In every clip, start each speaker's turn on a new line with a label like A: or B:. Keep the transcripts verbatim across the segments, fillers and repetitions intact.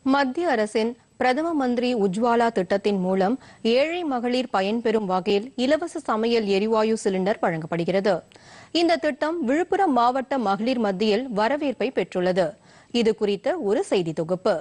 A: மத்திய அரசின் பிரதம மந்திரி உஜ்வாலா திட்டத்தின் மூலம் ஏழை மகளிர் பயன்பெறும் வகையில் இலவச சமையல் எரிவாயு சிலிண்டர் வழங்கப்படுகிறது. இந்த திட்டம் விழுப்புரம் மாவட்ட மகளிர் மத்தியில் வரவேற்பை பெற்றுள்ளது. இது குறித்த ஒரு செய்தி தொகுப்பு.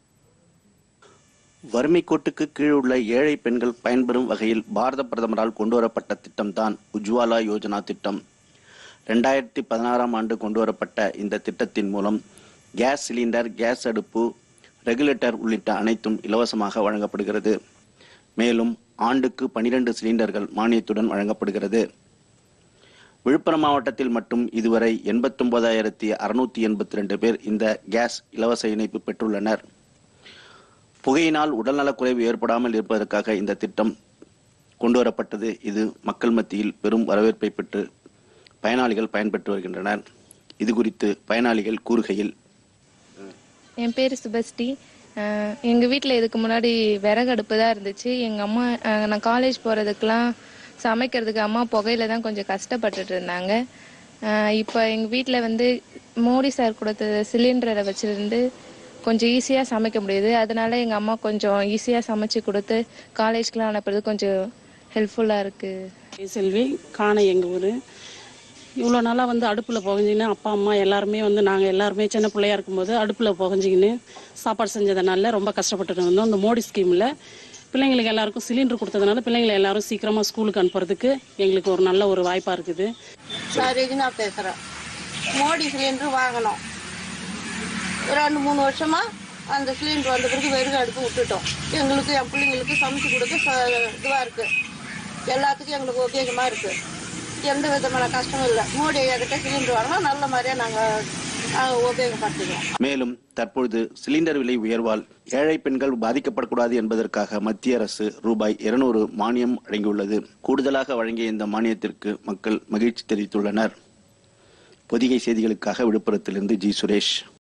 B: வறுமை கோட்டுக்கு கீழ் உள்ள ஏழை பெண்கள் பயன்பெறும் வகையில் பாரத பிரதமரால் கொண்டுவரப்பட்ட திட்டம்தான் உஜ்வாலா யோஜனா திட்டம். இரண்டாயிரத்தி பதினாறாம் ஆண்டு கொண்டுவரப்பட்ட இந்த திட்டத்தின் மூலம் கேஸ் சிலிண்டர், கேஸ் அடுப்பு, ரெகுலேட்டர் உள்ளிட்ட அனைத்தும் இலவசமாக வழங்கப்படுகிறது. மேலும் ஆண்டுக்கு பனிரெண்டு சிலிண்டர்கள் மானியத்துடன் வழங்கப்படுகிறது. விழுப்புரம் மாவட்டத்தில் மட்டும் இதுவரை எண்பத்தி ஒன்பதாயிரத்தி அறுநூத்தி எண்பத்தி ரெண்டு பேர் இந்த கேஸ் இலவச இணைப்பு பெற்றுள்ளனர். புகையினால் உடல்நலக்குறைவு ஏற்படாமல் இருப்பதற்காக இந்த திட்டம் கொண்டுவரப்பட்டது. இது மக்கள் மத்தியில் பெரும் வரவேற்பை பெற்று பயனாளிகள் பயன்பெற்று வருகின்றனர். இது குறித்து பயனாளிகள் கூறுகையில்,
C: என் பேர் சுபஸ்ரீ. எங்கள் வீட்டில் இதுக்கு முன்னாடி விறகு அடுப்பு தான் இருந்துச்சு. எங்கள் அம்மா நான் காலேஜ் போகிறதுக்கெலாம் சமைக்கிறதுக்கு அம்மா புகையில தான் கொஞ்சம் கஷ்டப்பட்டுட்டு இருந்தாங்க. இப்போ எங்கள் வீட்டில் வந்து மோடி சார் கொடுத்த சிலிண்டரை வச்சுருந்து கொஞ்சம் ஈஸியாக சமைக்க முடியுது. அதனால எங்கள் அம்மா கொஞ்சம் ஈஸியாக சமைச்சு கொடுத்து காலேஜ்க்கெலாம் அனுப்புறது கொஞ்சம் ஹெல்ப்ஃபுல்லாக இருக்குது.
D: செல்வி காண எங்கள் ஊர். இவ்வளோ நாளாக வந்து அடுப்பில் புகஞ்சின்னு அப்பா அம்மா எல்லாருமே வந்து நாங்கள் எல்லாருமே சின்ன பிள்ளையா இருக்கும்போது அடுப்பில் புகஞ்சிக்கின்னு சாப்பாடு செஞ்சதுனால ரொம்ப கஷ்டப்பட்டுட்டு இருந்தோம். இந்த மோடி ஸ்கீமில் பிள்ளைங்களுக்கு எல்லாருக்கும் சிலிண்டர் கொடுத்ததுனால பிள்ளைங்களை எல்லாரும் சீக்கிரமாக ஸ்கூலுக்கு அனுப்புறதுக்கு எங்களுக்கு ஒரு நல்ல ஒரு வாய்ப்பாக இருக்குது.
E: நான் ரெஜினா பேசுகிறேன். மோடி சிலிண்டர் வாங்கினோம். ரெண்டு மூணு வருஷமா அந்த சிலிண்டர் வந்த பிறகு வெறுக அடுப்பு விட்டுட்டோம். எங்களுக்கு என் பிள்ளைங்களுக்கு சமைச்சு கொடுக்க இதுவாக இருக்குது. எல்லாத்துக்கும் எங்களுக்கு உபயோகமாக இருக்குது. எந்த விதமான கஷ்டமும் இல்லை. மோடி ஐயாக்கிட்ட சிலிண்டர் வாங்கினா நல்ல மாதிரியா நாங்கள் உபயோகப்படுத்துவோம்.
B: மேலும் தற்பொழுது சிலிண்டர் விலை உயர்வால் ஏழை பெண்கள் பாதிக்கப்படக்கூடாது என்பதற்காக மத்திய அரசு ரூபாய் இருநூறு மானியம் வழங்கியுள்ளது. கூடுதலாக வழங்கிய இந்த மானியத்திற்கு மக்கள் மகிழ்ச்சி தெரிவித்துள்ளனர். பொதிகை செய்திகளுக்காக விழுப்புரத்திலிருந்து ஜி சுரேஷ்.